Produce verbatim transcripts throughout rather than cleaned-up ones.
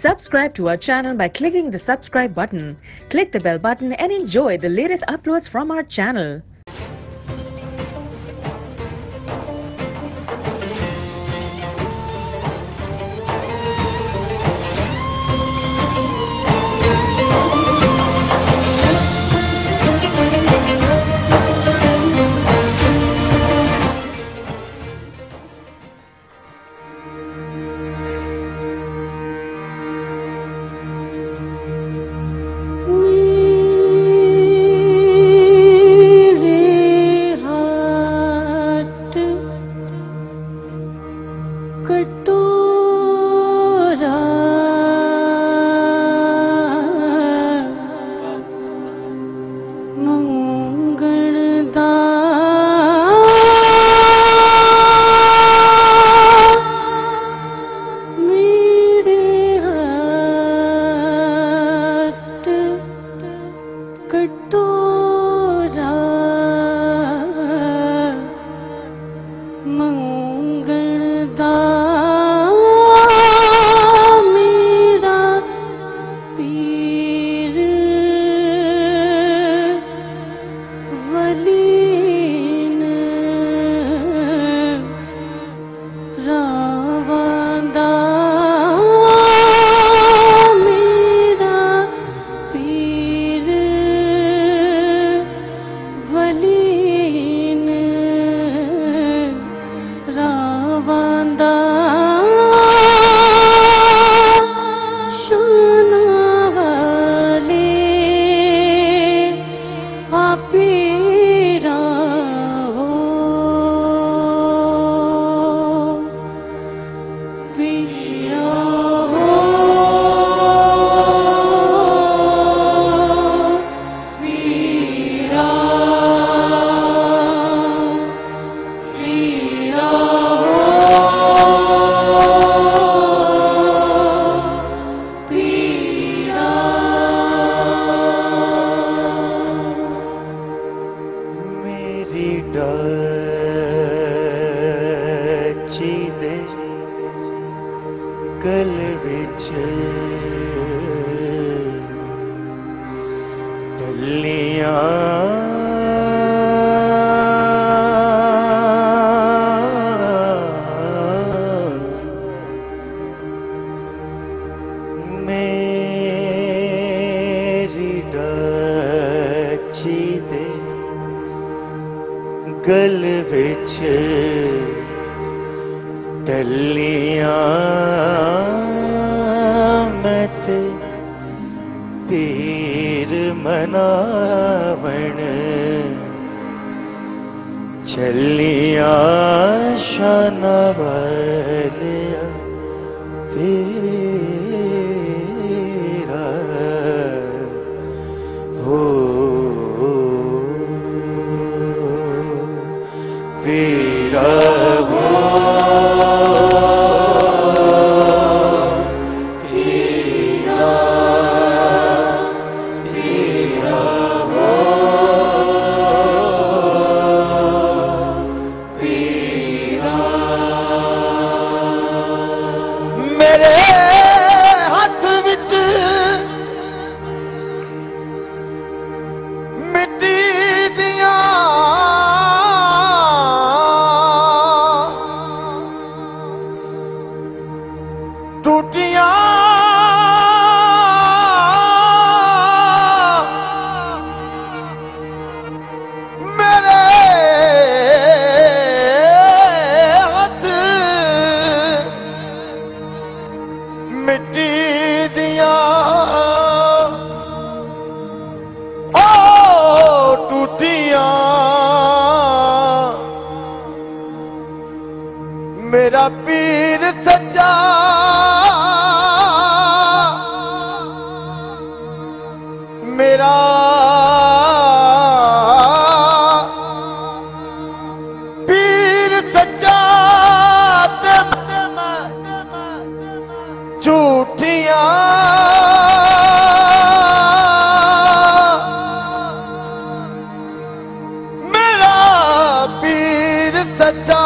Subscribe to our channel by clicking the subscribe button. Click the bell button and enjoy the latest uploads from our channel.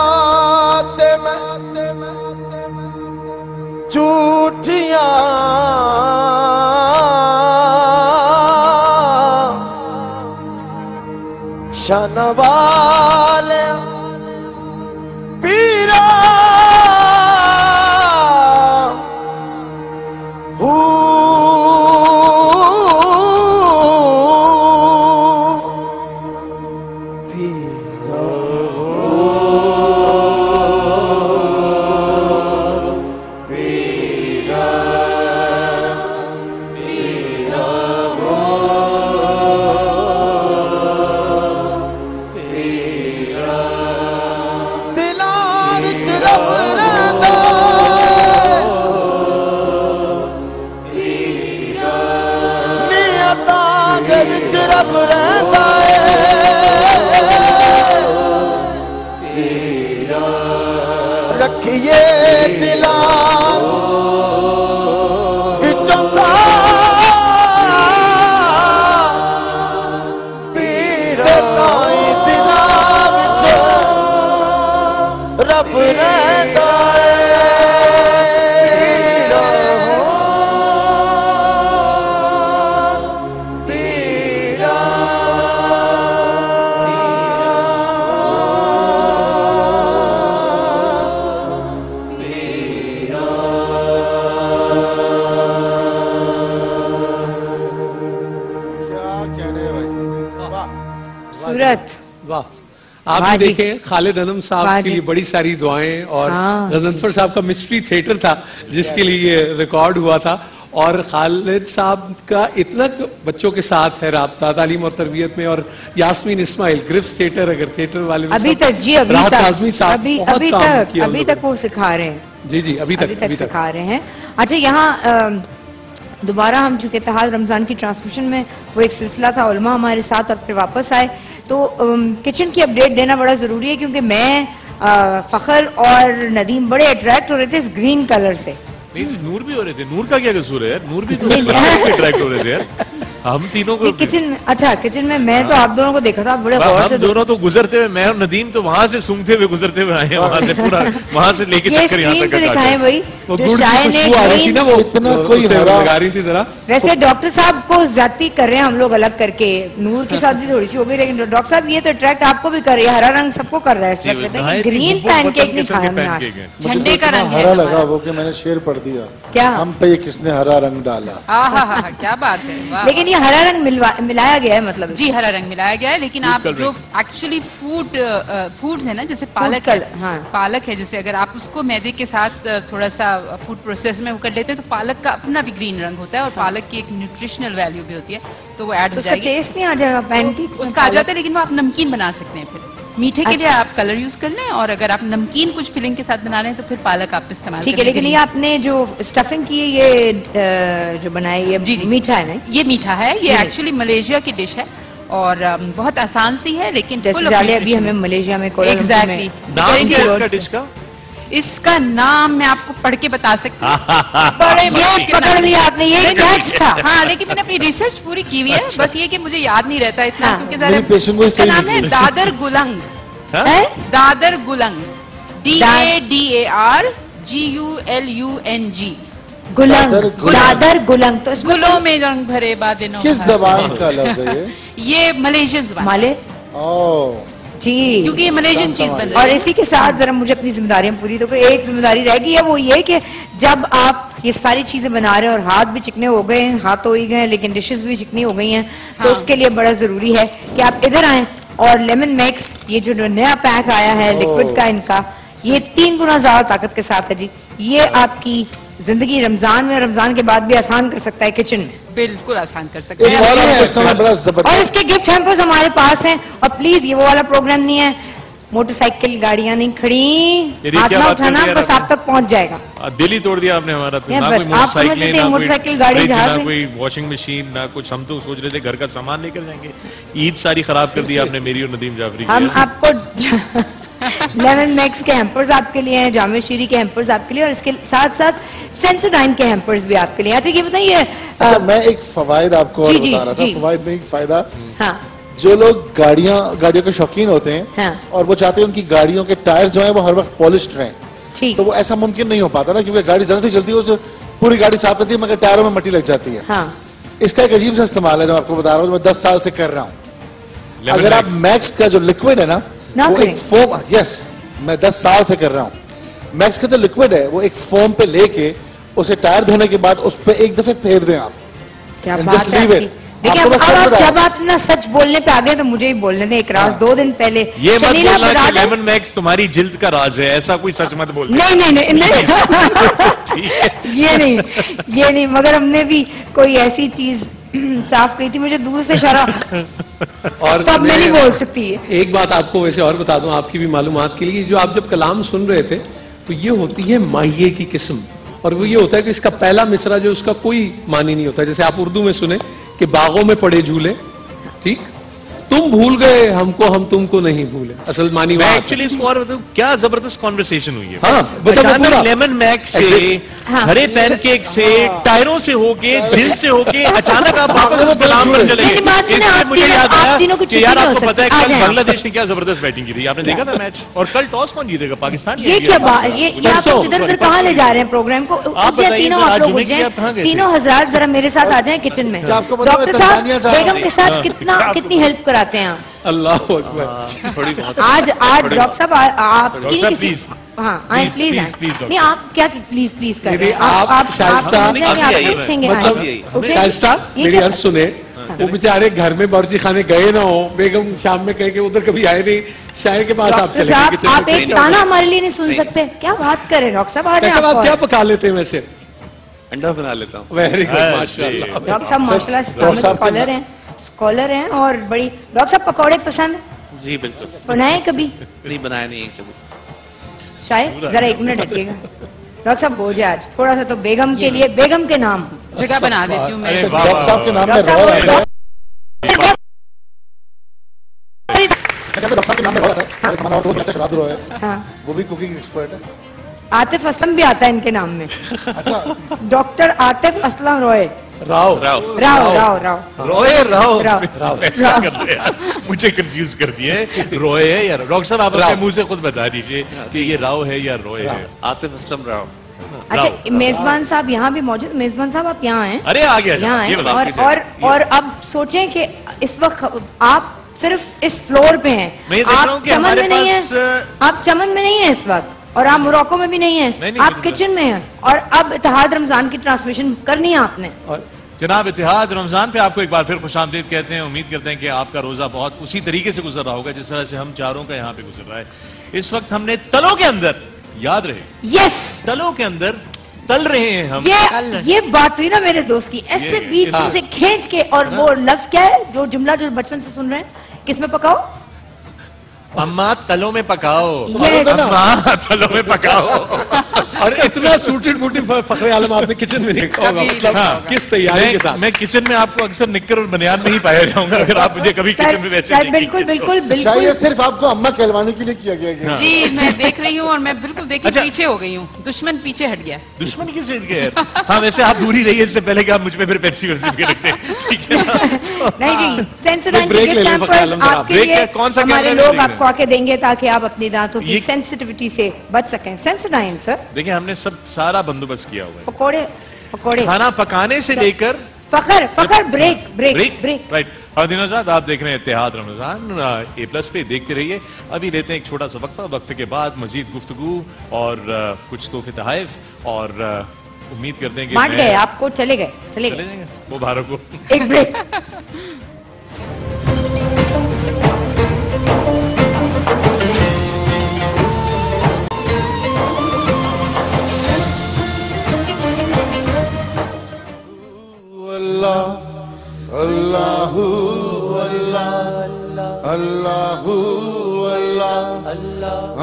झूठियां वाले पीरा आप भी देखें, खालिद अनम साहब के लिए बड़ी सारी दुआएं और गजनफर साहब का मिस्ट्री थिएटर था जिसके लिए ये रिकॉर्ड हुआ था। और खालिद साहब का इतना बच्चों के साथ है राब्ता तालीम और तरबियत में। और यास्मीन इस्माइल ग्रिफ्स थिएटर, अगर थिएटर वाले अभी तक जी अभी तक आजमी साहब अभी बहुत अभी काम तक किया अभी तक वो सिखा रहे हैं। जी जी अभी तक अभी तक, अभी तक सिखा रहे हैं। अच्छा, यहाँ दोबारा हम चूंकि इत्तेहाद रमजान की ट्रांसमिशन में वो एक सिलसिला था, उलमा हमारे साथ और फिर वापस आए, तो किचन की अपडेट देना बड़ा जरूरी है क्योंकि मैं आ, फखर और नदीम बड़े अट्रैक्ट हो रहे थे इस ग्रीन कलर से। नहीं, नूर भी हो रहे थे। नूर का क्या कसूर है यार? नूर भी तो अट्रैक्ट हो रहे थे यार। हम तीनों को किचन में, अच्छा किचन में मैं तो आप दोनों को देखा था बड़े गौर से। दोनों तो गुजरते हुए, मैं और नदीम तो वहां से सूंघते हुए गुजरते हुए आए हैं, वहां से पूरा वहां से लेके चक्कर यहाँ तक दिखाए वही जो शायद ने वो इतना कोई लगा रही थी जरा। वैसे डॉक्टर साहब को ज्यादती कर रहे हैं हम लोग अलग करके, नूर के साथ भी थोड़ी सी हो गई, लेकिन डॉक्टर साहब ये तो अट्रैक्ट आपको भी कर रही है, हरा रंग सबको कर रहा है। ग्रीन पैनकेक नहीं खाया मैंने, झंडे का रंग हरा लगा वो कि मैंने शेर पढ़ दिया क्या हम पे ये किसने हरा रंग डाला। क्या बात है। लेकिन ये हरा रंग मिलवा मिलाया गया है, मतलब जी हरा रंग मिलाया गया है। लेकिन आप जो एक्चुअली फूड फूड्स है ना, जैसे पालक है, हाँ। पालक है, जैसे अगर आप उसको मैदे के साथ थोड़ा सा फूड प्रोसेस में वो कर लेते हैं तो पालक का अपना भी ग्रीन रंग होता है और पालक की एक न्यूट्रिशनल वैल्यू भी होती है, तो वो ऐड हो जाएगी। टेस्ट नहीं आ जाएगा पैनकेक उसका आ जाता है, लेकिन वो आप नमकीन बना सकते हैं। फिर मीठे के लिए आप कलर यूज कर लें, और अगर आप नमकीन कुछ फिलिंग के साथ बना रहे हैं तो फिर पालक आप इस्तेमाल ठीक है। लेकिन ये आपने जो स्टफिंग की है, ये जो बनाई ये जी मीठा है ना? ये मीठा है, ये एक्चुअली मलेशिया की डिश है और बहुत आसान सी है, लेकिन अभी हमें मलेशिया में एग्जैक्टली डिश का इसका नाम मैं आपको पढ़ के बता सकती हूँ। बड़े पकड़ लिया आपने, ये कैच था। हाँ, लेकिन मैंने अपनी रिसर्च पूरी की हुई है। अच्छा। बस ये कि मुझे याद नहीं रहता इतना, हाँ। क्योंकि इसका नाम है Dadar Gulang. Dadar Gulang, D A D A R G U L U N G, Gulang. Dadar Gulang तो गुलों में रंग भरे बादलों। किस जबान का लफ्ज है ये? ये मलेशियन जबान। माले जी, क्योंकि ये मलेशियन चीज बन रही है। और इसी के साथ जरा मुझे अपनी जिम्मेदारियां पूरी, तो एक जिम्मेदारी रहेगी है, वो ये कि जब आप ये सारी चीजें बना रहे हैं और हाथ भी चिकने हो गए हैं, हाथ हो ही गए लेकिन डिशेस भी चिकनी हो गई हैं, तो उसके लिए बड़ा जरूरी है कि आप इधर आए और लेमन मैक्स, ये जो नया पैक आया है लिक्विड का, इनका ये तीन गुना ज्यादा ताकत के साथ है जी। ये आपकी जिंदगी रमजान में, रमजान के बाद भी आसान कर सकता है किचन में, बिल्कुल आसान कर सकते हैं। और इसके गिफ्ट हैम्पर्स हमारे पास हैं। और प्लीज ये वो वाला प्रोग्राम नहीं है, मोटरसाइकिल गाड़ियां नहीं खड़ी, हाथ ना उठाना, बस आप तक पहुंच जाएगा। दिल ही तोड़ दिया आपने हमारा। तो ना कोई मोटरसाइकिल, ना मोटरसाइकिल गाड़ी, ना कोई वॉशिंग मशीन, ना कुछ। हम तो सोच रहे थे घर का सामान लेकर जाएंगे। ईद सारी खराब कर दी आपने मेरी और नदीम जाफरी। हम आपको लेमन मैक्स के हैम्पर्स आपके लिए हैं, जामे शीरी के हैम्पर्स आपके लिए, और इसके साथ साथ सेंसोडाइन के हैम्पर्स भी आपके लिए। अच्छा ये बताइए, अच्छा मैं एक फवायद आपको और बता रहा था, फवायद नहीं फायदा। हाँ, जो लोग गाड़ियां गाड़ियों के शौकीन होते हैं, हाँ। और वो चाहते हैं उनकी गाड़ियों के टायर्स जो हैं वो हर वक्त पॉलिश्ड रहें, तो वो ऐसा मुमकिन नहीं हो पाता ना, क्योंकि गाड़ी जल्दी चलती है, पूरी गाड़ी साफ रहती है मगर टायरों में मट्टी लग जाती है। हाँ। इसका एक अजीब सा इस्तेमाल है जो आपको बता रहा हूँ, मैं दस साल से कर रहा हूँ। अगर आप मैक्स का जो लिक्विड है ना, ना वो एक फोम, यस मैं दस साल से कर रहा हूँ, मैक्स का जो लिक्विड है वो एक फोम पे लेके उसे टायर धोने के बाद उस पे एक दफे फेर दें आप। क्या बात है। देखिए अब आप जब आप ना सच बोलने पे आ गए तो मुझे ही बोलने दें। एक राज दो दिन पहले ये मत बोलना कि लेमन मैक्स तुम्हारी जिल्द का राज है, ऐसा कोई सच मत बोल। नहीं नहीं नहीं, नहीं। ये नहीं ये नहीं मगर हमने भी कोई ऐसी चीज साफ कही थी, मुझे दूर से इशारा और तो अब मैं नहीं बोल सकती। एक बात आपको वैसे और बता दूं आपकी भी मालूमात के लिए, जो आप जब कलाम सुन रहे थे तो ये होती है माहिए की किस्म, और वो ये होता है कि इसका पहला मिसरा जो उसका कोई मानी नहीं होता। जैसे आप उर्दू में सुने कि बागों में पड़े झूले, ठीक, तुम भूल गए हमको हम तुमको नहीं भूले, असल मानी मैं एक्चुअली इसको और बताऊं, क्या जबरदस्त कॉन्वर्सेशन हुई है। हाँ, लेमन मैक्स से, हरे पैनकेक से, टायरों से होके, दिल से होके अचानक आप वापस कलाम पर चले गए। इससे मुझे याद आया कि यार आपको पता है कल बांग्लादेश ने क्या जबरदस्त बैटिंग की थी, आपने देखा था मैच, और कल टॉस कौन जीतेगा? पाकिस्तान। ये क्या बात, ये इधर उधर कहाँ ले जा रहे हैं प्रोग्राम को? तीनों आप लोग तीनों हजरात जरा मेरे साथ आ जाएं किचन में। डॉक्टर साहब बेगम के साथ कितना कितनी हेल्प कराते हैं आप? अल्लाह अकबर। थोड़ी बहुत आज आज डॉक्टर साहब आप प्लीज, हाँ आए प्लीज आए। नहीं आप क्या प्लीज प्लीज कर रहे हैं आप? आप शाइस्ता मतलब शाइस्ता मेरी अर्ज सुने, वो बेचारे घर में बावर्ची खाने गए ना हो, बेगम शाम में कह के उधर कभी आए नहीं, शायर के पास आप चले गए। आप एक ताना हमारे लिए नहीं सुन सकते? क्या बात करें डॉक्टर साहब। आप क्या पका लेते हैं वैसे? अंडा बना लेता हूँ। वेरी गुड, माशाल्लाह। डॉक्टर साहब माशाल्लाह स्कॉलर हैं, स्कॉलर हैं और बड़ी। डॉक्टर साहब पकौड़े पसंद? जी बिल्कुल। बनाए कभी? नहीं बनाया नहीं कभी। शायद जरा एक मिनट रखिएगा डॉक्टर साहब, हो जाए आज थोड़ा सा तो बेगम के लिए, बेगम के नाम जगह बना देती हूँ मैं। डॉक्टर साहब के नाम में रॉय है, डॉक्टर साहब के नाम में रॉय है, हमारा दोस्त बच्चा खिला रहा है। हाँ, वो भी कुकिंग एक्सपर्ट है। आतिफ असलम भी आता है इनके नाम में। अच्छा, डॉक्टर आतिफ असलम रॉय। राव राव राव राव राव रॉय राव राव ऐसा कर रहे यार, मुझे कंफ्यूज कर दिए। रॉय है यार। डॉक्टर साहब आप अपने मुंह से खुद बता दीजिए कि ये राव है या रॉय है? आतिफ असलम राव। अच्छा, मेजबान साहब यहाँ भी मौजूद। मेजबान साहब आप यहाँ हैं? अरे आ गया यहाँ हैं। और और और अब सोचें कि इस वक्त आप सिर्फ इस फ्लोर पे हैं, आप चमन में नहीं है, आप चमन में नहीं है इस वक्त, और आप मोरक्को में भी नहीं है, आप किचन में हैं, और अब इत्तेहाद रमजान की ट्रांसमिशन करनी है आपने। जनाब इत्तेहाद रमजान पे आपको एक बार फिर खुशामदीद कहते हैं। उम्मीद करते हैं कि आपका रोजा बहुत उसी तरीके से गुजर रहा होगा जिस तरह से हम चारों का यहाँ पे गुजर रहा है। इस वक्त हमने तलों के अंदर, याद रहे, यस, तलों के अंदर तल रहे हैं हम। ये ये बात हुई ना मेरे दोस्त की, ऐसे बीच में से खींच के, और वो लफ्ज क्या है जो जुमला जो बचपन से सुन रहे हैं, किसमें पकाओ? अम्मा तलों में पकाओ। yes. अम्मा तलों में पकाओ। और इतना सूटेड बूटेड फखरे आलम आपने किचन में देखा होगा, मतलब हाँ, किस तैयारी के साथ। मैं किचन में आपको अक्सर निक्कर और बनियान में ही पाया जाऊंगा अगर आप मुझे कभी किचन में वैसे सर, बिल्कुल बिल्कुल बिल्कुल। ये सिर्फ आपको अम्मा कहलवाने के लिए किया गया है। जी मैं देख रही हूँ और मैं बिल्कुल देखिए अच्छा, पीछे हो गई हूँ। दुश्मन पीछे हट गया। दुश्मन किस चीज के? हाँ वैसे आप दूरी रहिए इससे पहले कि आप मुझ पे फिर पेप्सी वर्सी भी रखते हैं, ठीक है? नहीं जी, सेंसोडाइन के गिफ्ट हैम्पर्स आपके लिए हमारे लोग आपको आके देंगे ताकि आप अपनी दांतों की सेंसिटिविटी से बच सकें। सेंसोडाइन सर, देखिए हमने सब सारा बंदोबस्त किया हुआ है। पकोड़े पकोड़े खाना पकाने से लेकर फखर फखर ब्रेक ब्रेक ब्रेक राइट। और दिनों रात आप देख रहे हैं इत्तेहाद रमजान ए प्लस पे, देखते रहिए। अभी लेते हैं एक छोटा सा वक्फा, वक्फे के बाद मजीद गुफ्तगू और कुछ तोहफे तहाइफ, और उम्मीद करते हैं कि बांट गए आपको, चले गए चले गए मुबारक हो। एक ब्रेक। अल्लाहु अल्लाह अल्लाहु अल्लाह अल्लाह।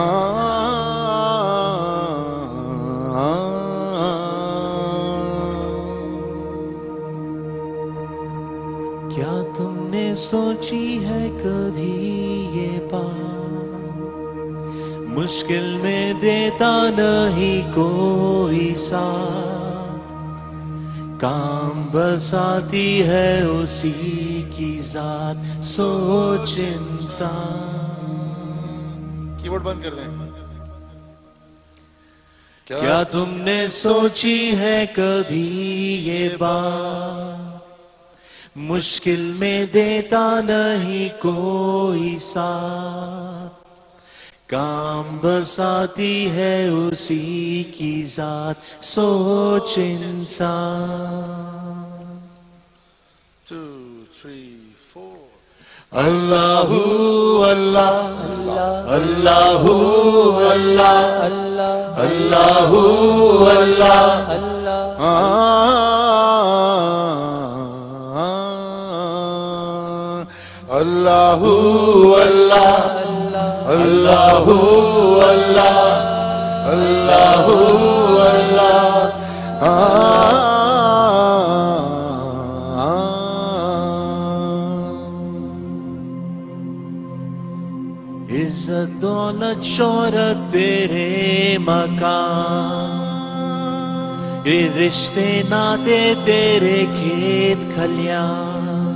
क्या तुमने सोची है कभी ये बात, मुश्किल में देता नहीं कोई साथ, काम बसाती है उसी की जात, सोच इंसान। कीबोर्ड बंद कर दें। क्या, क्या तुमने सोची है कभी ये बात, मुश्किल में देता नहीं कोई साथ, काम बसाती है उसी की जात, सोच इंसान। Two, three, four. अल्लाहू अल्लाह अल्लाहू अल्लाह अल्लाहू अल्लाह अल्लाहू अल्लाह अल्लाहू अल्लाह अल्लाहू अल्लाह। इज्जत दौलत शोहरत तेरे मकान, ये रिश्ते नाते तेरे खेत खलियान,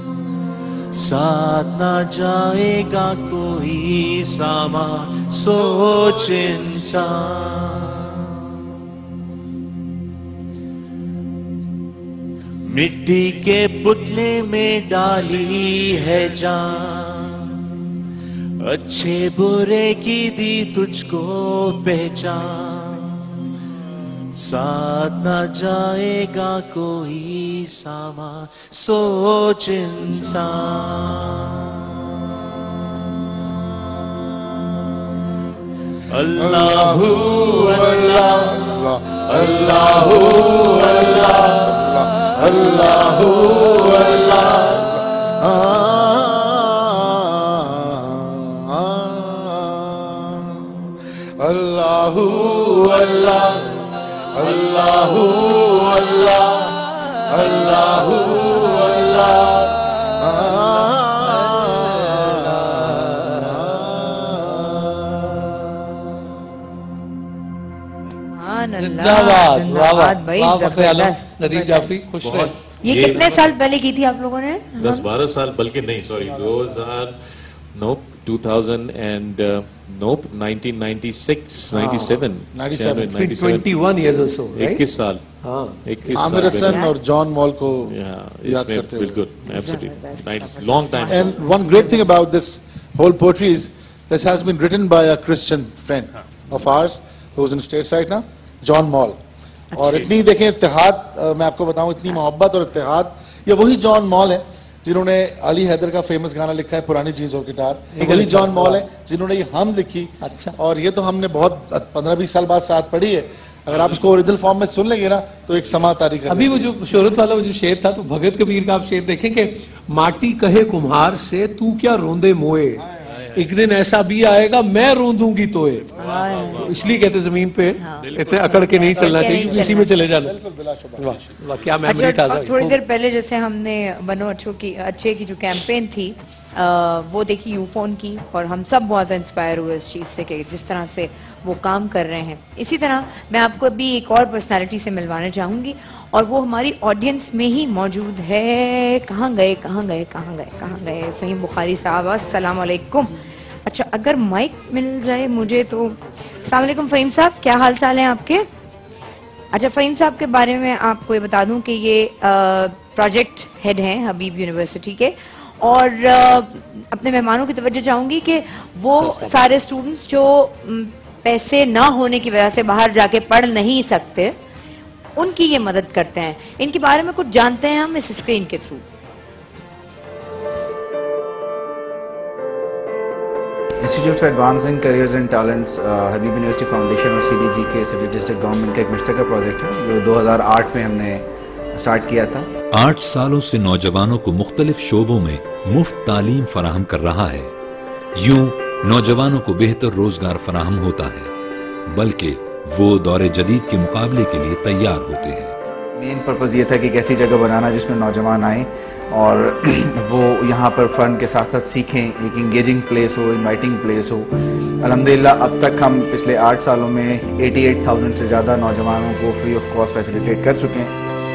साथ ना जाएगा कोई सामान, सोच इंसान। मिट्टी के पुतले में डाली है जान, अच्छे बुरे की दी तुझको पहचान, साथ ना जाएगा कोई सामान, सोच इंसान। अल्लाहू अल्लाह अल्लाहू अल्लाह अल्लाहू अल्लाह। अल्लाहू अल्लाह अल्लाहू अल्लाह अल्लाहू अल्लाह। जिंदाबाद, नदीम जाफरी, खुश रहे। ये कितने साल पहले की थी आप लोगों ने? दस बारह साल, बल्कि नहीं सॉरी दो हजार nope two thousand and nope nineteen ninety six ninety seven इक्कीस years or so, right? इक्कीस साल। हाँ, इक्कीस आमिर हसन और जॉन मॉल को याद इसमें करते हुए। बिल्कुल absolutely long time. And one great thing about this whole poetry is this has been written by a Christian friend of ours who's in States right now, John Mall. और इतनी देखें इत्तेहाद, मैं आपको बताऊं इतनी मोहब्बत और इत्तेहाद, ये वही जॉन मॉल है जिन्होंने अली हैदर का फेमस गाना लिखा है पुरानी जीन्स और गिटार, वही जॉन मॉल है जिन्होंने ये हम लिखी। अच्छा। और ये तो हमने बहुत पंद्रह बीस साल बाद साथ पढ़ी है, अगर आप इसको ओरिजिनल फॉर्म में सुन लेंगे ना तो एक समा तारीख। अभी वो जो शोहरत वाला वो जो शेर था, तो भगत कबीर का आप शेर देखें कि माटी कहे कुम्हार से तू क्या रोंदे मोए, एक दिन ऐसा भी आएगा मैं रोंदूंगी तोए। तो इसलिए कहते जमीन पे इतने अकड़ के नहीं चलना चाहिए, इसी में चले जाना। वाह, क्या मेमोरी ताजा। थोड़ी देर पहले जैसे हमने बनो अच्छों की अच्छे की जो कैंपेन थी आ, वो देखी यूफोन की, और हम सब बहुत इंस्पायर हुए इस चीज़ से कि जिस तरह से वो काम कर रहे हैं। इसी तरह मैं आपको अभी एक और पर्सनालिटी से मिलवाना चाहूँगी, और वो हमारी ऑडियंस में ही मौजूद है। कहाँ गए कहाँ गए कहाँ गए कहाँ गए फ़हीम बुखारी साहब, अस्सलाम वालेकुम। अच्छा, अगर माइक मिल जाए मुझे तो। अस्सलाम वालेकुम फ़हीम साहब, क्या हाल चाल है आपके? अच्छा, फ़हीम साहब के बारे में आपको ये बता दूं कि ये प्रोजेक्ट हेड हैं हबीब यूनिवर्सिटी के, और आ, अपने मेहमानों की तवज्जो चाहूँगी कि वो सारे स्टूडेंट्स जो पैसे ना होने की वजह से बाहर जाके पढ़ नहीं सकते, उनकी ये मदद करते हैं। इनके बारे में कुछ जानते हैं हम इस स्क्रीन के through. Institute for advancing careers and talents Habib university foundation और सीडीजी के सिटी डिस्ट्रिक्ट गवर्नमेंट का एक मुश्तरका प्रोजेक्ट है जो दो हज़ार आठ में हमने स्टार्ट किया था। आठ सालों से नौजवानों को मुख्तलिफ शोबों में मुफ्त तालीम फराहम कर रहा है। यूं नौजवानों को बेहतर रोजगार फराहम होता है, बल्कि वो दौरे जदीद के मुकाबले के लिए तैयार होते हैं। मेन पर्पज़ ये था कि एक ऐसी जगह बनाना जिसमें नौजवान आए और वो यहाँ पर फ़न के साथ साथ सीखें, एक इंगेजिंग प्लेस हो, इनवाइटिंग प्लेस हो। अल्हम्दुलिल्लाह अब तक हम पिछले आठ सालों में अठासी हज़ार से ज़्यादा नौजवानों को फ्री ऑफ कॉस्ट फैसिलिटेट कर चुके हैं।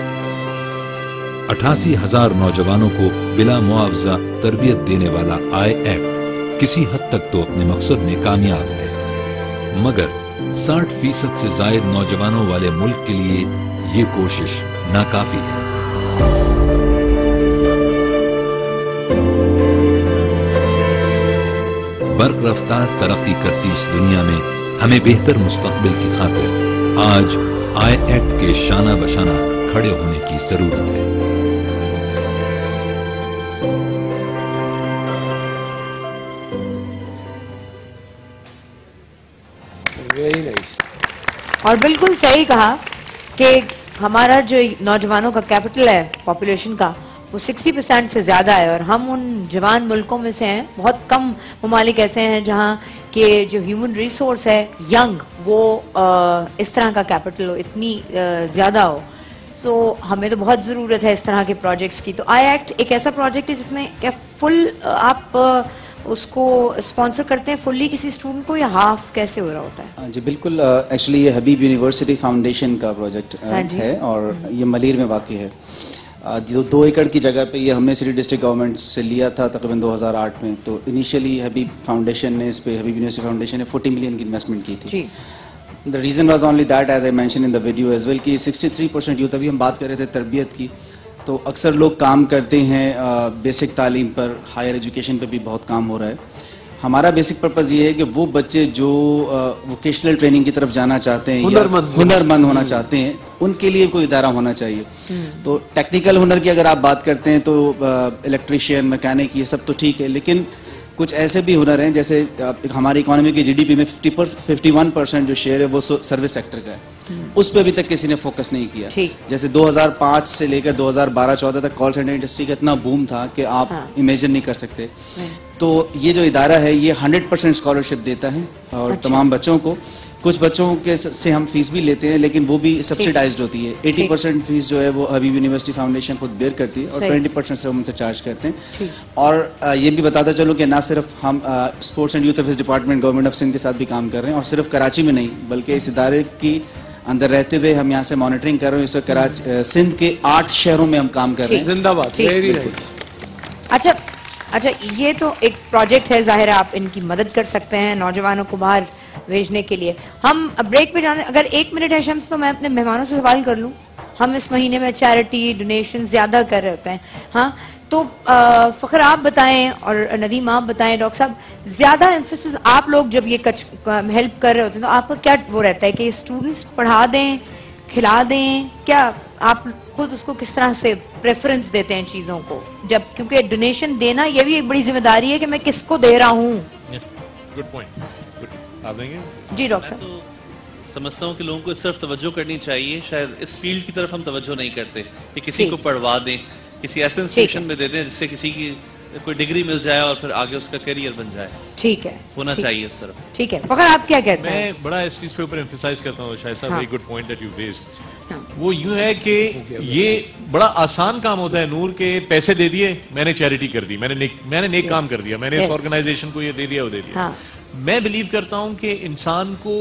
अठासी हजार नौजवानों को बिला मुआवजा तरबियत देने वाला आई एक्ट किसी हद तक तो अपने मकसद में कामयाब है, मगर साठ फीसद से जायद नौजवानों वाले मुल्क के लिए ये कोशिश नाकाफी है। बर्क रफ्तार तरक्की करती इस दुनिया में हमें बेहतर मुस्तकबिल की खातिर आज आई एक्ट के शाना बशाना खड़े होने की जरूरत है। और बिल्कुल सही कहा कि हमारा जो नौजवानों का कैपिटल है पॉपुलेशन का वो साठ परसेंट से ज़्यादा है और हम उन जवान मुल्कों में से हैं। बहुत कम ममालिक ऐसे हैं जहाँ के जो ह्यूमन रिसोर्स है यंग वो आ, इस तरह का कैपिटल हो, इतनी ज़्यादा हो। सो so, हमें तो बहुत ज़रूरत है इस तरह के प्रोजेक्ट्स की। तो आई एक्ट एक ऐसा प्रोजेक्ट है जिसमें क्या फुल आप उसको स्पॉन्सर करते हैं फुल्ली किसी स्टूडेंट को या हाफ कैसे हो रहा होता है? जी बिल्कुल, एक्चुअली ये हबीब यूनिवर्सिटी फाउंडेशन का प्रोजेक्ट है और ये मलीर में वाक़ है। जो दो एकड़ की जगह पे ये हमने सिटी डिस्ट्रिक्ट गवर्नमेंट से लिया था तकरीबन दो हज़ार आठ में। तो इनिशियली हबीब फाउंडेशन ने इस पे हबीब यूनिवर्सिटी फाउंडेशन ने चालीस मिलियन की इन्वेस्टमेंट की थी। The reason was only that as I mention in the video as well कि तिरसठ परसेंट यूथ, अभी हम बात कर रहे थे तरबियत की, तो अक्सर लोग काम करते हैं बेसिक तालीम पर, हायर एजुकेशन पे भी बहुत काम हो रहा है। हमारा बेसिक पर्पज़ ये है कि वो बच्चे जो वोकेशनल ट्रेनिंग की तरफ जाना चाहते हैं या हुनरमंद होना चाहते हैं उनके लिए कोई इदारा होना चाहिए। तो टेक्निकल हुनर की अगर आप बात करते हैं तो इलेक्ट्रीशियन, मैकेनिक, ये सब तो ठीक है, लेकिन कुछ ऐसे भी हुनर हैं जैसे हमारी इकोनॉमी की जीडीपी में इक्यावन परसेंट जो शेयर है वो सर्विस सेक्टर का है। उस पर अभी तक किसी ने फोकस नहीं किया। जैसे दो हज़ार पाँच से लेकर दो हज़ार बारह चौदह तक कॉल सेंटर इंडस्ट्री का इतना बूम था कि आप हाँ। इमेजिन नहीं कर सकते। तो ये जो इदारा है ये हंड्रेड परसेंट स्कॉलरशिप देता है और अच्छा। तमाम बच्चों को। कुछ बच्चों के से हम फीस भी लेते हैं लेकिन वो भी सब्सिडाइज्ड होती है। अस्सी परसेंट फीस जो है वो हबीब यूनिवर्सिटी फाउंडेशन खुद बेयर करती है और बीस परसेंट से हम उनसे चार्ज करते हैं। और ये भी बताता चलो कि ना सिर्फ हम sports and youth affairs department government of Sindh के साथ भी काम कर रहे हैं और सिर्फ कराची में नहीं बल्कि इस इदारे की अंदर रहते हुए हम यहाँ से मॉनिटरिंग कर रहे हैं। इस वक्त कराची सिंध के आठ शहरों में हम काम कर रहे हैं। जिंदाबाद। अच्छा अच्छा, ये तो एक प्रोजेक्ट है, जाहिर है आप इनकी मदद कर सकते हैं नौजवानों को बाहर भेजने के लिए। हम ब्रेक पे जाने, अगर एक मिनट है शम्स तो मैं अपने मेहमानों से सवाल कर लूँ। हम इस महीने में चैरिटी डोनेशन ज्यादा कर रहे होते हैं, हाँ, तो फखर आप बताएं और नदीम आप बताएं, डॉक्टर साहब, ज्यादा एम्फेसिस आप लोग जब ये हेल्प कर रहे होते हैं तो आपका क्या वो रहता है कि स्टूडेंट्स पढ़ा दें, खिला दें, क्या आप खुद उसको किस तरह से प्रेफरेंस देते हैं चीजों को? जब क्योंकि डोनेशन देना ये भी एक बड़ी जिम्मेदारी है कि मैं किसको दे रहा हूँ। गुड पॉइंट, आप देंगे? जी डॉक्टर साहब। तो समझता हूँ कि लोगों को सिर्फ तवज्जो करनी चाहिए, शायद इस फील्ड की तरफ हम तवज्जो नहीं करते कि किसी को पढ़वा दें, किसी ऐसे इंस्टीट्यूशन में दे दें जिससे किसी की कोई डिग्री मिल जाए और फिर आगे उसका करियर बन जाए। ठीक है, होना चाहिए इस तरफ। ठीक है, फखर आप क्या कहते हैं? मैं बड़ा इस चीज पे ऊपर एम्फसाइज करता हूँ शायद, very good point that you raised. वो यूं है कि ये बड़ा आसान काम होता है नूर के, पैसे दे दिए, मैंने चैरिटी कर दी, मैंने नेक, मैंने नेक काम कर दिया, मैंने इस ऑर्गेनाइजेशन को ये दे दिया वो दे दिया। मैं बिलीव करता हूं कि इंसान को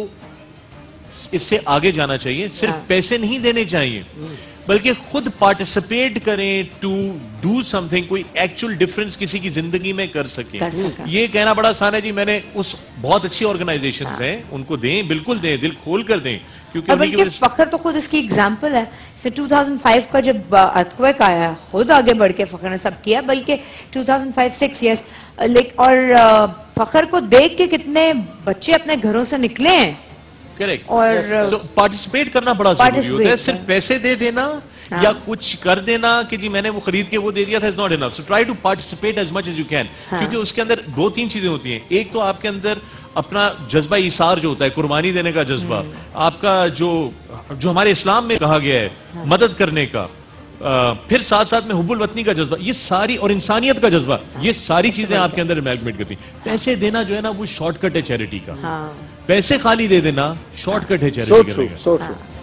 इससे आगे जाना चाहिए, सिर्फ पैसे नहीं देने चाहिए बल्कि खुद पार्टिसिपेट करें टू डू समथिंग, कोई एक्चुअल डिफरेंस किसी की जिंदगी में कर सके। कर ये कहना बड़ा आसान है जी, मैंने उस बहुत अच्छी ऑर्गेनाइजेशंस हाँ। हैं उनको दें, बिल्कुल दें, दिल खोल कर दें, क्योंकि बल्कि फखर तो खुद इसकी एग्जांपल है। से दो हज़ार पाँच का जब अर्थक्वेक आया खुद आगे बढ़ के फखर ने सब किया, बल्कि दो हज़ार पाँच छह यस लेकिन और फखर को देख के कितने बच्चे अपने घरों से निकले हैं। करेक्ट। और पार्टिसिपेट करना बड़ा जरूरी होता है, सिर्फ पैसे दे देना हाँ। या कुछ कर देना कि जी मैंने वो खरीद के वो दे दिया था, is not enough. So try to participate as much as you can, क्योंकि उसके अंदर दो तीन चीजें होती हैं। एक तो आपके अंदर अपना जज्बा ईसार जो होता है, कुर्बानी देने का जज्बा, आपका जो जो हमारे इस्लाम में कहा गया है हाँ। मदद करने का, आ, फिर साथ साथ में हुब्बुल वतनी का जज्बा, ये सारी, और इंसानियत का जज्बा, ये सारी चीजें आपके अंदर एमैलगमेट करती हैं। पैसे देना जो है ना वो शॉर्टकट है चैरिटी का, पैसे खाली दे देना शॉर्टकट है चैरिटी का। so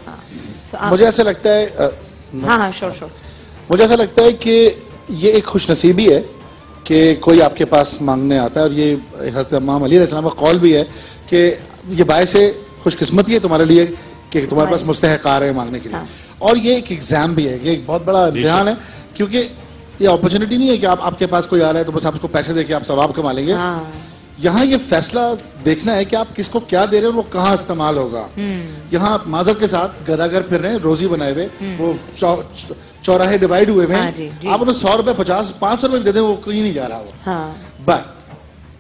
so मुझे ऐसा लगता है हाँ हाँ श्योर श्योर मुझे ऐसा लगता है कि ये एक खुशनसीबी है कि कोई आपके पास मांगने आता है, और ये हज़रत इमाम अली अलैहिस्सलाम का कौल भी है कि ये बायस खुशकिस्मती है तुम्हारे लिए कि तुम्हारे पास मुस्तहिक़ आ रहे हैं मांगने के लिए। और ये एक एग्जाम भी है, ये एक बहुत बड़ा इम्तिहान है, क्योंकि ये अपॉर्चुनिटी नहीं है कि आप आपके पास कोई आ रहा है तो बस आप उसको पैसे दे के आप सवाब कमा लेंगे। यहाँ ये फैसला देखना है कि आप किसको क्या दे रहे हैं, वो कहाँ इस्तेमाल होगा। यहाँ आप माजर के साथ गदागर फिर रहे हैं, रोजी बनाए हुए, वो चौराहे डिवाइड हुए हैं, आप उन्हें सौ रुपए पचास पांच सौ रुपए दे दें, वो कहीं नहीं जा रहा वो। बट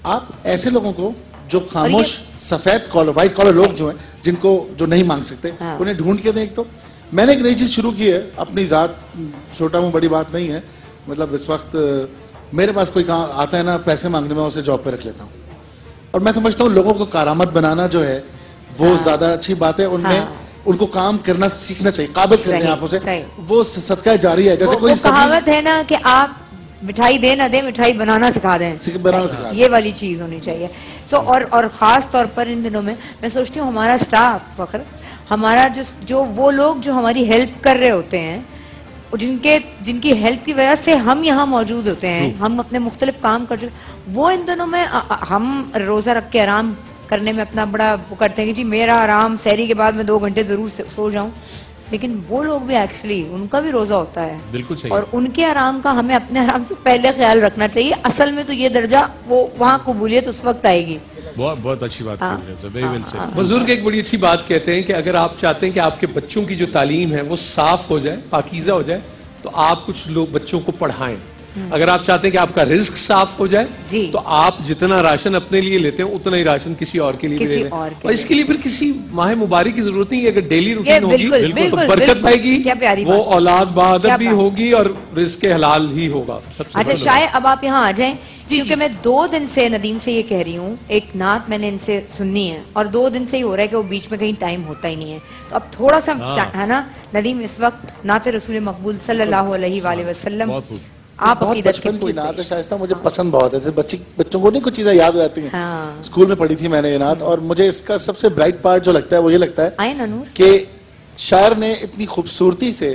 आप ऐसे लोगों को जो खामोश सफेद कॉलर वाइट कॉलर लोग जो हैं जिनको जो नहीं मांग सकते हाँ। उन्हें ढूंढ के दें। एक तो मैंने एक नई चीज शुरू की है अपनी जात, छोटा मुंह बड़ी बात नहीं है, मतलब इस वक्त मेरे पास कोई कहाँ आता है ना पैसे मांगने में, उसे जॉब पे रख लेता हूँ। और मैं समझता हूँ लोगों को कारामत बनाना जो है वो हाँ। ज्यादा अच्छी बात है, उनमें हाँ। उनको काम करना सीखना चाहिए, काबिल करने आप उसे, वो सदका जारी है। जैसे कोई कहावत है ना कि आप मिठाई दे ना दे, मिठाई बनाना सिखा दें, बनाना सिखा ये वाली चीज होनी चाहिए। सो so, और और खास तौर पर इन दिनों में मैं सोचती हूँ हमारा स्टाफ फखर, हमारा जो जो वो लोग जो हमारी हेल्प कर रहे होते हैं, जिनके जिनकी हेल्प की वजह से हम यहाँ मौजूद होते हैं, हम अपने मुख्तलिफ काम कर चुके, वो इन दिनों में आ, आ, हम रोजा रख के आराम करने में अपना बड़ा वो करते हैं कि जी मेरा आराम सहरी के बाद मैं दो घंटे जरूर सो जाऊं, लेकिन वो लोग भी एक्चुअली उनका भी रोजा होता है, बिल्कुल सही। और उनके आराम का हमें अपने आराम से पहले ख्याल रखना चाहिए। असल में तो ये दर्जा वो वहाँ कबूलियत उस वक्त आएगी। बहुत बहुत अच्छी बात है। बुजुर्ग एक बड़ी अच्छी बात कहते हैं कि अगर आप चाहते हैं कि आपके बच्चों की जो तालीम है वो साफ हो जाए, पाकीज़ा हो जाए, तो आप कुछ लोग बच्चों को पढ़ाएं। अगर आप चाहते हैं कि आपका रिस्क साफ हो जाए तो आप जितना राशन अपने लिए लेते हैं उतना ही राशन किसी और के लिए भी ले लें। और, और इसके लिए फिर किसी माह मुबारक की जरूरत नहीं है। अगर डेली रूटीन होगी बिल्कुल, तो बरकत पाएगी, वो औलाद बादब भी होगी और रिस्क हलाल ही होगा। अच्छा शायद अब आप यहाँ आ जाएं, क्योंकि मैं दो दिन से नदीम से ये कह रही हूँ, एक नात मैंने इनसे सुननी है और दो दिन से ही हो रहा है कि वो बीच में कहीं टाइम होता ही नहीं है। तो अब थोड़ा सा है ना नदीम, इस वक्त नात रसूल मकबूल सल्लल्लाहु अलैहि वसल्लम आप बहुत बचपन की नात है शाइस्ता, मुझे पसंद बहुत है। जैसे बच्ची बच्चों को नहीं कुछ चीजें याद हो जाती हैं। हाँ। स्कूल में पढ़ी थी मैंने ये नात, और मुझे इसका सबसे ब्राइट पार्ट जो लगता है वो ये लगता है कि शायर ने इतनी खूबसूरती से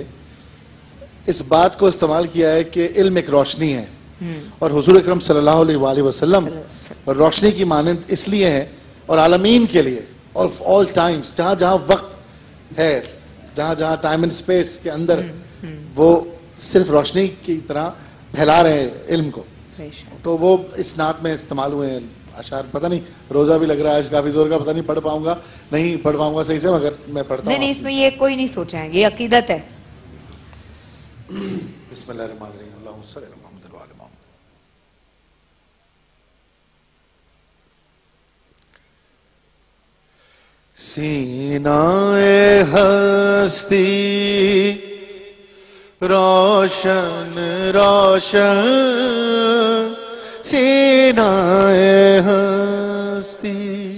इस बात को इस्तेमाल किया है कि इल्म एक रोशनी है, और हुजूर अकरम सल्लल्लाहु अलैहि वसल्लम रोशनी की मानंद इसलिए है और आलमीन के लिए और ऑल टाइम्स, जहाँ जहाँ वक्त है, जहाँ जहाँ टाइम एंड स्पेस के अंदर वो सिर्फ रोशनी की तरह फैला रहे हैं इल्म को। तो वो इस नात में इस्तेमाल हुए हैं अशार। पता नहीं रोजा भी लग रहा है आज काफी जोर का, पता नहीं पढ़ पाऊंगा नहीं पढ़ पाऊंगा सही से, मगर मैं पढ़ता नहीं, नहीं इसमें ये कोई नहीं सोचा है, ये अकीदत है। बिस्मिल्लाहिर्रहमानिर्रहीम। सीनाए हस्ती रोशन रोशन, सीनाए हस्ती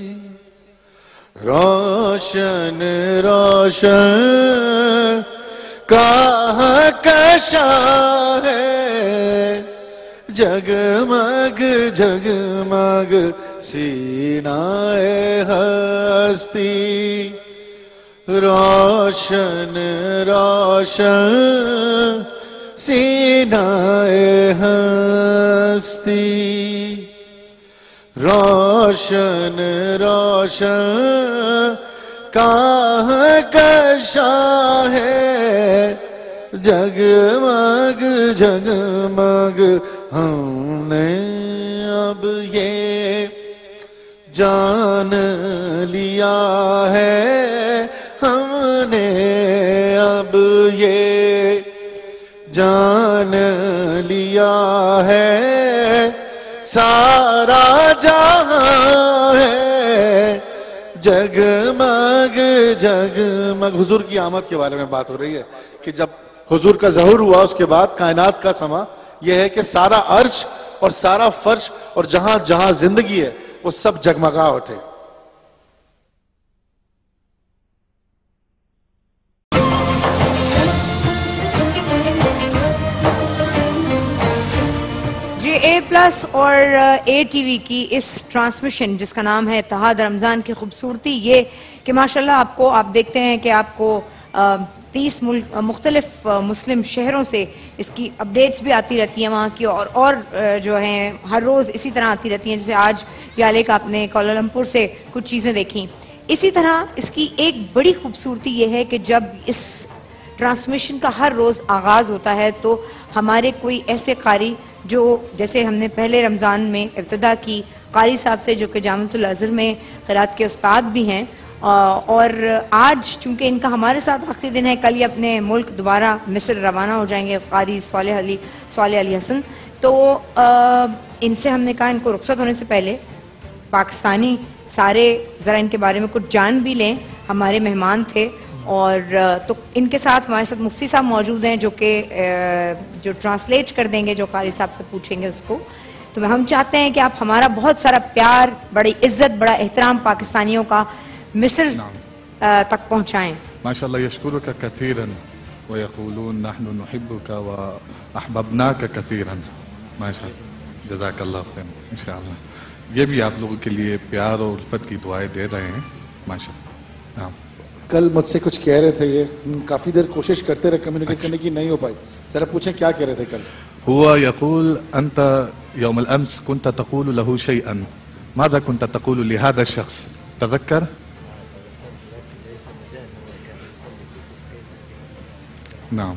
रोशन रोशन, कहाँ कशा है जगमग जगमग, सीनाए हस्ती रोशन रोशन, सीनाए हस्ती रोशन रोशन, कहाँ कशा है जगमग जगमग, हमने अब ये जान लिया है, हमने अब ये जान लिया है, सारा जहां है जगमग जगमग। हुजूर की आमद के बारे में बात हो रही है कि जब हुजूर का ज़हूर हुआ उसके बाद कायनात का समा यह है कि सारा अर्श और सारा फर्श और जहां जहां जिंदगी है वो सब जगमगा उठे। जी ए प्लस और ए टीवी की इस ट्रांसमिशन जिसका नाम है इत्तेहाद रमजान की खूबसूरती ये कि माशाल्लाह आपको आप देखते हैं कि आपको आ, तीस मुख्तलिफ मुस्लिम शहरों से इसकी अपडेट्स भी आती रहती हैं वहाँ की, और और जो हैं हर रोज़ इसी तरह आती रहती हैं। जैसे आज यालेक आपने कोलालमपुर से कुछ चीज़ें देखी, इसी तरह इसकी एक बड़ी खूबसूरती ये है कि जब इस ट्रांसमिशन का हर रोज़ आगाज़ होता है तो हमारे कोई ऐसे कारी जो जैसे हमने पहले रमज़ान में इब्तिदा की कारी साहब से जो कि जामिअतुल अज़हर में क़िराअत के उस्ताद भी हैं, और आज चूंकि इनका हमारे साथ आखिरी दिन है, कल ये अपने मुल्क दोबारा मिस्र रवाना हो जाएंगे कारी सालेह अली सालेह अली हसन, तो आ, इनसे हमने कहा इनको रुखसत होने से पहले पाकिस्तानी सारे ज़रा इनके बारे में कुछ जान भी लें। हमारे मेहमान थे और तो इनके साथ हमारे साथ मुफ्ती साहब मौजूद हैं जो कि जो ट्रांसलेट कर देंगे जो कारी साहब से पूछेंगे उसको। तो हम चाहते हैं कि आप हमारा बहुत सारा प्यार, बड़ी इज्जत, बड़ा एहतराम पाकिस्तानियों का मिस्र तक पहुँचाएँ। माशाअल्लाह यशकुरुका कसीरन व यक़ूलून नहनु नुहिब्बुका व अहबबनाका कसीरन। माशाअल्लाह जज़ाकल्लाह खैर। इंशाअल्लाह ये भी आप लोगों के लिए प्यार और उल्फत की दुआएं दे रहे हैं। माशाअल्लाह। हाँ, कल मुझसे कुछ कह रहे थे, ये काफी देर कोशिश करते रहे कम्युनिकेट करने की, नहीं हो पाई। जरा पूछें क्या कह रहे थे कल? हुआ यक़ूल अंत यौम अल-अम्स कुंत तक़ूलु लहू शैअन माज़ा कुंत तक़ूलु लिहाज़ा शख्स तज़क्कर। नाम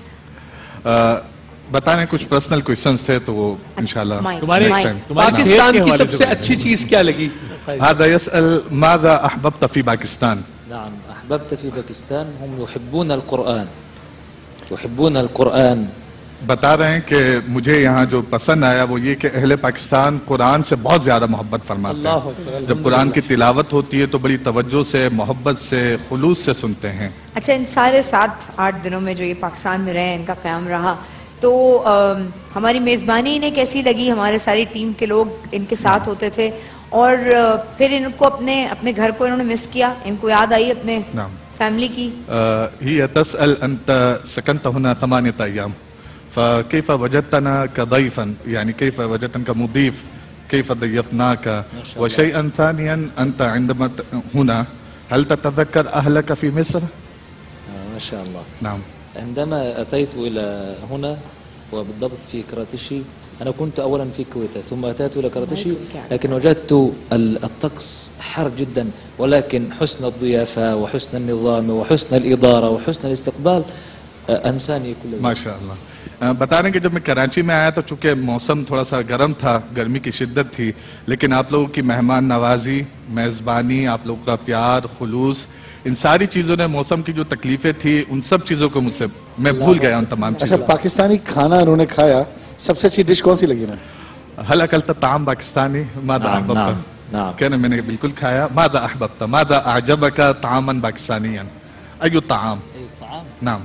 बताने कुछ पर्सनल क्वेश्चंस थे तो वो इंशाल्लाह तुम्हारे पाकिस्तान की सबसे अच्छी चीज क्या लगी? هذا يسأل ماذا أحببت في باكستان؟ نعم أحببت في باكستان هم يحبون القرآن يحبون القرآन। बता रहे हैं कि मुझे यहाँ जो पसंद आया वो ये कि अहले पाकिस्तान कुरान से बहुत ज्यादा मोहब्बत फरमाते हैं। जब कुरान की तिलावत होती है तो बड़ी तवज्जो से, मोहब्बत से, खुलूस से सुनते हैं। अच्छा, इन सारे सात आठ दिनों में जो ये पाकिस्तान में रहे, इनका क़याम रहा, तो आ, हमारी मेज़बानी इन्हें कैसी लगी? हमारे सारी टीम के लोग इनके साथ होते थे और आ, फिर इनको अपने अपने घर को इन्होंने मिस किया, इनको याद आई अपने फैमिली की। हिय तसअल अंत सकनत हुना थमानियत अय्याम فكيف وجدتنا كضيفا يعني كيف وجدتنا كمضيف كيف ضيفناك وشيئا ثانيا أنت عندما هنا هل تتذكر أهلك في مصر؟ ما شاء الله. نعم. عندما أتيت إلى هنا وبالضبط في كراتشي، أنا كنت أولا في الكويت ثم أتيت إلى كراتشي، لكن وجدت الطقس حر جدا، ولكن حسن الضيافة وحسن النظام وحسن الإدارة وحسن الاستقبال अंसानी कुल। माशाअल्लाह। बता रहे हैं कि जब मैं कराची में आया तो चूंकि मौसम थोड़ा सा गर्म था, गर्मी की शिद्दत थी, लेकिन आप लोगों की मेहमान नवाजी, मेज़बानी, आप लोगों का प्यार, खुलूस, इन सारी चीज़ों ने मौसम की जो तकलीफें थी उन सब चीज़ों को मुझसे मैं भूल गया उन तमाम चीज़ों। अच्छा, पाकिस्तानी खाना उन्होंने खाया, सबसे अच्छी डिश कौन सी लगी ना? हल अकलता ताम पाकिस्तानी मादा अहबब्ता। कहने मैंने बिल्कुल खाया। मादा अहबब्ता मादा अअजबका तामन पाकिस्तानियन अय्यु ताम? नाम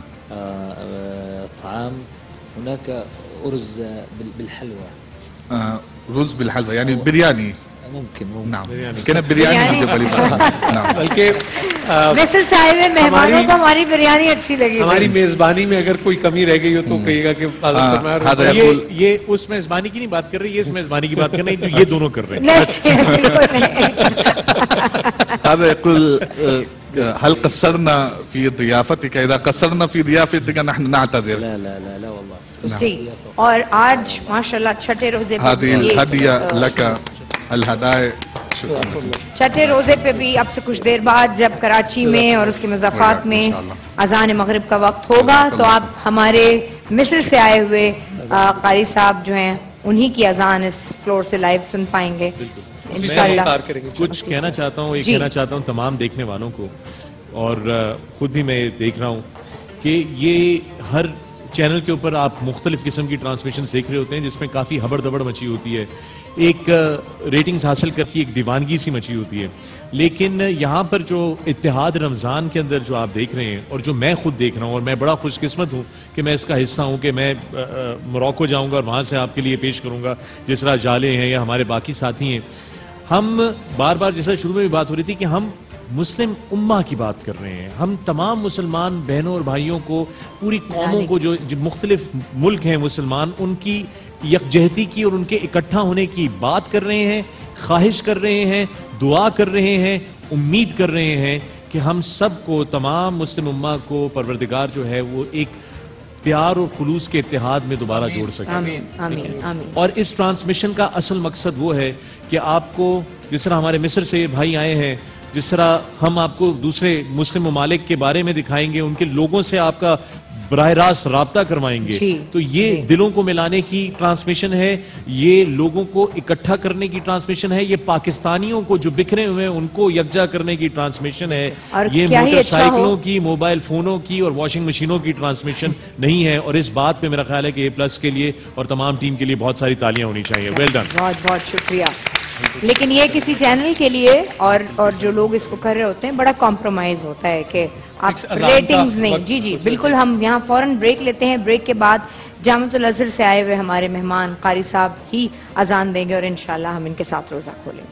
طعام هناك أرز بالحلوى। رز بالحلوى يعني बिरयानी ممكن ممكن नाम कहना बिरयानी मुझे बड़ी पसंद है। नाम बल्कि मिस्र साहिब में मेहमानों को हमारी बिरयानी अच्छी लगी। हमारी मेजबानी में अगर कोई कमी रह गई हो तो कहिएगा कि ये ये उस मेजबानी की नहीं बात कर रही, ये इस मेजबानी की बात कर रही है जो ये दोनों कर रहे हैं। هل قصرنا في ضيافتك؟ إذا قصرنا في ضيافتك نحن نعتذر। لا لا لا لا والله। जी, और आज माशाल्लाह छठे रोजे पे هذه الهدية لك الهدايا। छठे रोजे पे भी अब से कुछ देर बाद जब कराची में और उसके मज़ाफ़ात में अज़ान मगरिब का वक्त होगा तो आप हमारे मिस्र से आए हुए कारी साहब जो हैं उन्हीं की अज़ान इस फ्लोर से लाइव सुन पाएंगे। कुछ कहना चाहता हूँ, ये कहना चाहता हूँ तमाम देखने वालों को, और खुद भी मैं देख रहा हूँ कि ये हर चैनल के ऊपर आप मुख्तलिफ किस्म की ट्रांसमिशन देख रहे होते हैं जिसमें काफ़ी हबड़ दबड़ मची होती है, एक रेटिंग्स हासिल करके एक दीवानगी सी मची होती है। लेकिन यहाँ पर जो इत्तेहाद रमज़ान के अंदर जो आप देख रहे हैं और जो मैं खुद देख रहा हूँ, और मैं बड़ा खुशकिस्मत हूँ कि मैं इसका हिस्सा हूँ कि मैं मोरक्को जाऊँगा और वहाँ से आपके लिए पेश करूँगा, जिस तरह जाले हैं या हमारे बाकी साथी हैं। हम बार बार जैसा शुरू में भी बात हो रही थी कि हम मुस्लिम उम्मा की बात कर रहे हैं, हम तमाम मुसलमान बहनों और भाइयों को, पूरी कौमों को, जो, जो मुख्तलिफ मुल्क हैं मुसलमान, उनकी यकजहती की और उनके इकट्ठा होने की बात कर रहे हैं, ख्वाहिश कर रहे हैं, दुआ कर रहे हैं, उम्मीद कर रहे हैं कि हम सब को, तमाम मुस्लिम उम्मा को परवरदिगार जो है वो एक प्यार और खुलूस के इत्तेहाद में दोबारा जोड़ सके। आमीन, आमीन, आमीन। और इस ट्रांसमिशन का असल मकसद वो है कि आपको, जिस तरह हमारे मिस्र से भाई आए हैं, जिस तरह हम आपको दूसरे मुस्लिम ममालिक के बारे में दिखाएंगे, उनके लोगों से आपका बराह रास्त राब्ता करवाएंगे। तो ये दिलों को मिलाने की ट्रांसमिशन है, ये लोगों को इकट्ठा करने की ट्रांसमिशन है, ये पाकिस्तानियों को जो बिखरे हुए हैं उनको यकजा करने की ट्रांसमिशन है। ये मोटरसाइकिलों अच्छा की, मोबाइल फोनों की और वॉशिंग मशीनों की ट्रांसमिशन नहीं है। और इस बात पे मेरा ख्याल है कि ए प्लस के लिए और तमाम टीम के लिए बहुत सारी तालियां होनी चाहिए। वेल डन, बहुत बहुत शुक्रिया। लेकिन ये किसी चैनल के लिए और और जो लोग इसको कर रहे होते हैं बड़ा कॉम्प्रोमाइज होता है कि आप रेटिंग्स नहीं। जी जी बिल्कुल। हम यहाँ फौरन ब्रेक लेते हैं। ब्रेक के बाद जामतुल अज़हर से आए हुए हमारे मेहमान कारी साहब ही अजान देंगे और इंशाल्लाह हम इनके साथ रोजा खोलेंगे।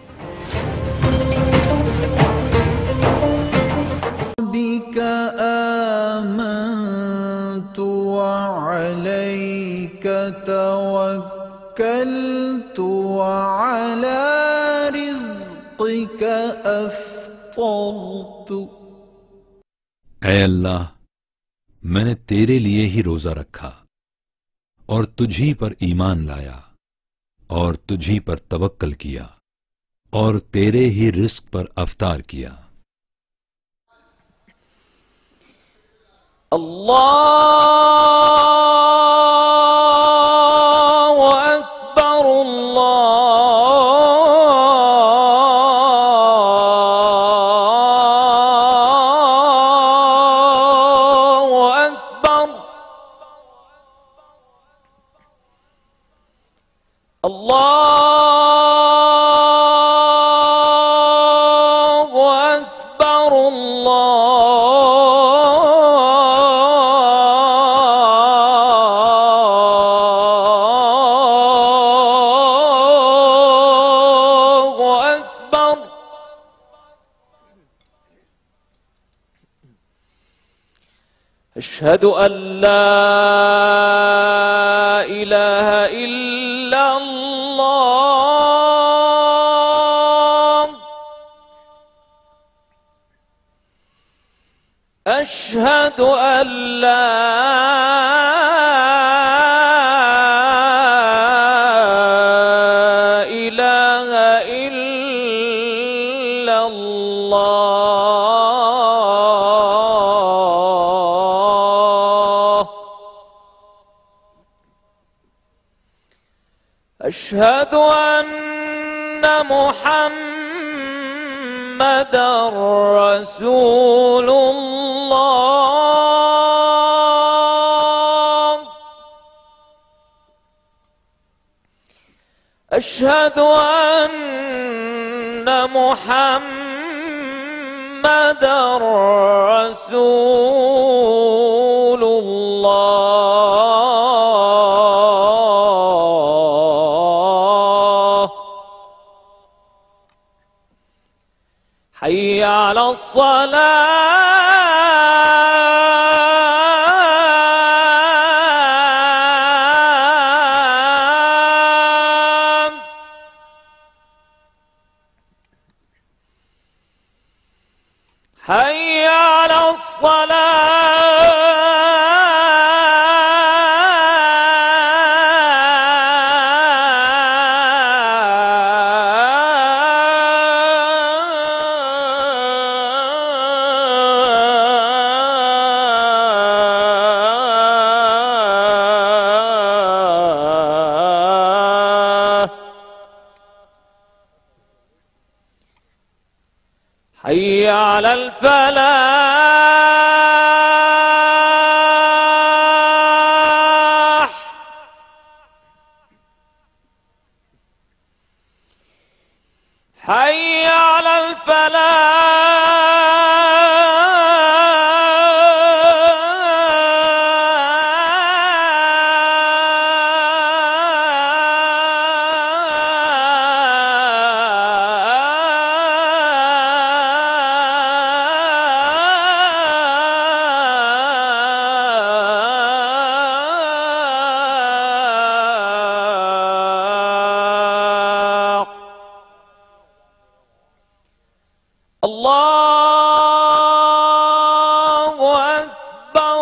तवक्कलतु अला रिज़्क़िक अफ़्तरतु। ऐ अल्लाह, मैंने तेरे लिए ही रोजा रखा और तुझी पर ईमान लाया और तुझी पर तवक्कल किया और तेरे ही रिस्क पर अफ्तार किया। अल्लाहु अकबर, अल्लाहु अकबर, अल्लाहु अकबर, अशहदु अल्ला इलाहा इल्लल्लाह, अशहदु अल्ला इलाहा इल्लल्लाह, अशहदु अन्ना मुहम्मदर रसूलुल्लाह, अशहदु अन्ना मुहम्मदर रसूलुल्लाह, حي على الصلاة، حي على حي على الفلاح، حي على الله أكبر،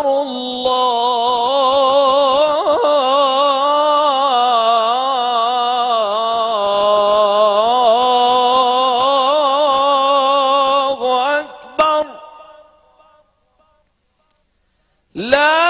الله أكبر، لا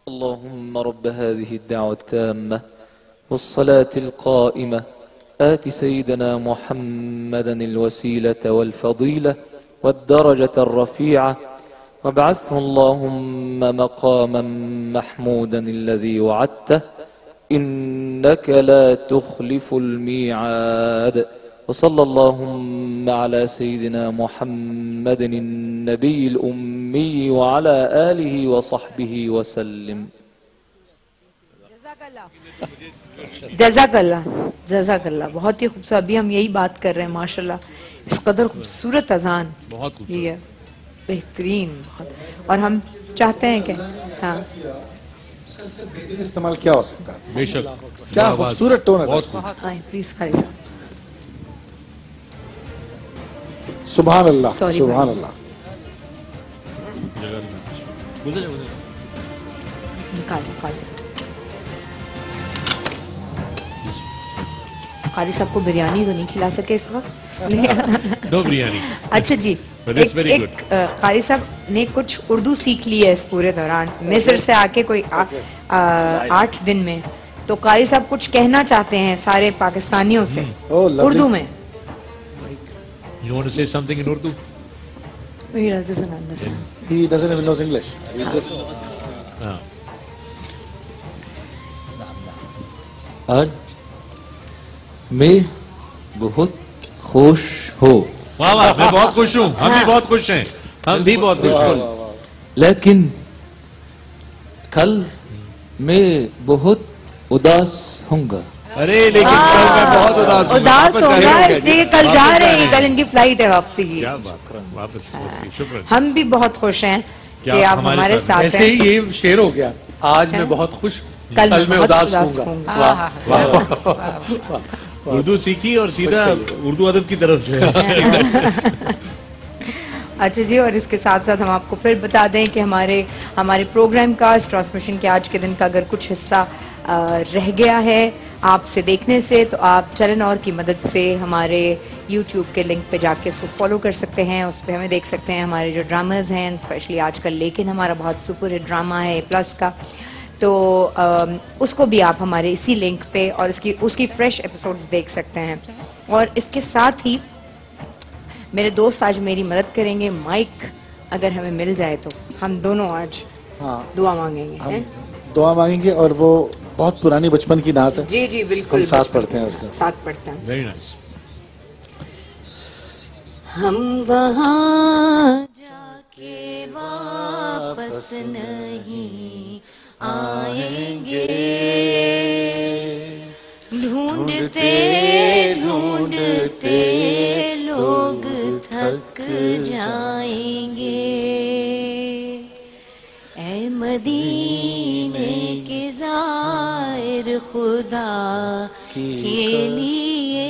اللهم رب هذه الدعوة التامة والصلاة القائمة آت سيدنا محمدا الوسيلة والفضيلة والدرجة الرفيعة وابعثه اللهم مقاما محمودا الذي وعدته إنك لا تخلف الميعاد وصلى اللهم على سيدنا محمد النبي الأمي وعلى آله وصحبه وسلم. जज़ाकल्लाह जज़ाकल्लाह बहुत ही खूबसूरत. अभी हम यही बात कर रहे हैं माशाल्लाह इस कदर खूबसूरत अजान बहुत खूबसूरत बेहतरीन बहुत. और हम चाहते हैं कि हाँ इस्तेमाल क्या हो सकता है. बेशक क्या खूबसूरत टोन है. प्लीज खाली साहब. सुभान अल्लाह सुभान अल्लाह. कारी साहब को बिरयानी तो नहीं खिला सके इस वक्त. नो बिरयानी. अच्छा जी एक, एक कारी साहब ने कुछ उर्दू सीख ली है इस पूरे दौरान मिस्र से आके कोई आ, आ, आठ दिन में. तो कारी साहब कुछ कहना चाहते हैं सारे पाकिस्तानियों से उर्दू में. You want to say something in Urdu? He doesn't understand. He doesn't even know English. He just. आज मैं बहुत खुश हूँ. वाह वाह मैं बहुत खुश हूँ. हम भी बहुत खुश हैं. हम भी बहुत खुश हैं. लेकिन कल मैं बहुत उदास होऊंगा. अरे लेकिन कल मैं बहुत उदास हूँ. उदास होगा इसलिए कल जा रहे हैं. कल इनकी फ्लाइट है वापसी की. क्या बात. वापस शुक्र. हम भी बहुत खुश हैं कि आप हमारे साथ हैं. ऐसे ही ये शेर हो गया. आज मैं बहुत खुश कल मैं उदास होऊंगा. उर्दू सीखी और सीधा उर्दू अदब की तरफ जो है. अच्छा जी और इसके साथ साथ हम आपको फिर बता दें कि हमारे हमारे प्रोग्राम का ट्रांसमिशन के आज के दिन का अगर कुछ हिस्सा रह गया है आपसे देखने से तो आप टेलेनॉर की मदद से हमारे यूट्यूब के लिंक पे जाके उसको फॉलो कर सकते हैं. उस पर हमें देख सकते हैं हमारे जो ड्रामाज हैं स्पेशली आजकल लेकिन हमारा बहुत सुपर हिट ड्रामा है प्लस का. तो आ, उसको भी आप हमारे इसी लिंक पे और इसकी उसकी फ्रेश एपिसोड्स देख सकते हैं. और इसके साथ ही मेरे दोस्त आज मेरी मदद करेंगे. माइक अगर हमें मिल जाए तो हम दोनों आज हाँ दुआ मांगेंगे. हम दुआ मांगेंगे और वो बहुत पुरानी बचपन की नात है. जी जी बिल्कुल हम साथ पढ़ते हैं उसका. साथ पढ़ते हैं. Very nice. हम वहाँ जाके वापस नहीं आएंगे. ढूंढते ढूंढते लोग थक जाएंगे. ऐ मदीने के ज़ाहिर खुदा के लिए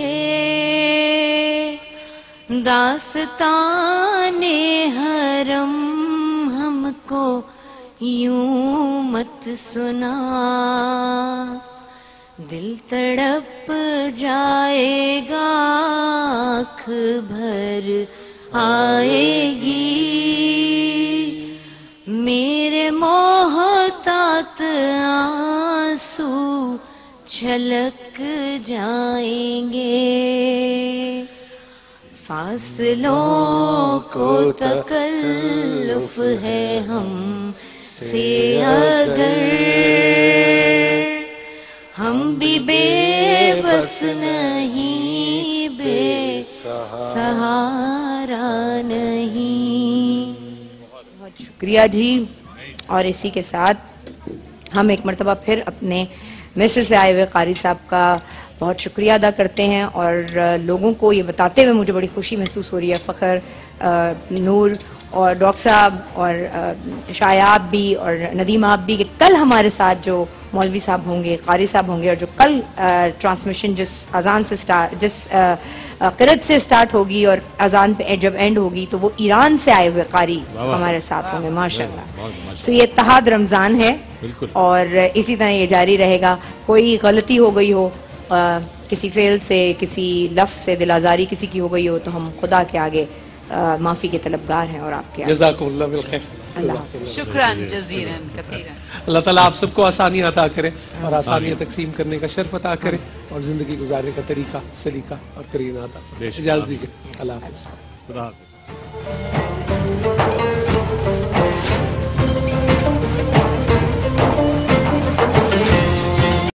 दास्ताने हरम हमको यूं मत सुना. दिल तड़प जाएगा आँख भर आएगी. मेरे मोहतात आंसू छलक जाएंगे. फासलों को तकल्लुफ है हम से अगर हम भी बेबस नहीं बेसहारा नहीं. बहुत शुक्रिया जी. और इसी के साथ हम एक मरतबा फिर अपने मिस्र से आए हुए कारी साहब का बहुत शुक्रिया अदा करते हैं. और लोगों को ये बताते हुए मुझे बड़ी खुशी महसूस हो रही है. फ़ख्र, नूर और डॉक्टर साहब और शायाब भी और नदीम आप भी कि कल हमारे साथ जो मौलवी साहब होंगे, कारी साहब होंगे और जो कल ट्रांसमिशन जिस अजान से स्टार्ट जिस क़िरत से स्टार्ट होगी और अजान पे जब एंड होगी तो वो ईरान से आए हुए कारी हमारे साथ होंगे माशाल्लाह. तो ये इत्तेहाद रमज़ान है और इसी तरह ये जारी रहेगा. कोई गलती हो गई हो आ, किसी फेल से, किसी लफ्ज़ से, दिल आज़ारी किसी की हो गई हो तो हम खुदा के आगे माफ़ी के तलबगार हैं और आपके जज़ाकुमुल्लाह बिल खैर. शुक्रान जज़ीरन कसीरन. अल्लाह ताला आप सबको आसानियां अता करे और आसानियां तकसीम करने का शर्फ अता करे और जिंदगी गुजारने का तरीका सलीका और करीना अता फरमाए। इजाज़त दीजिए, अल्लाह हाफ़िज़। खुदा हाफ़िज़।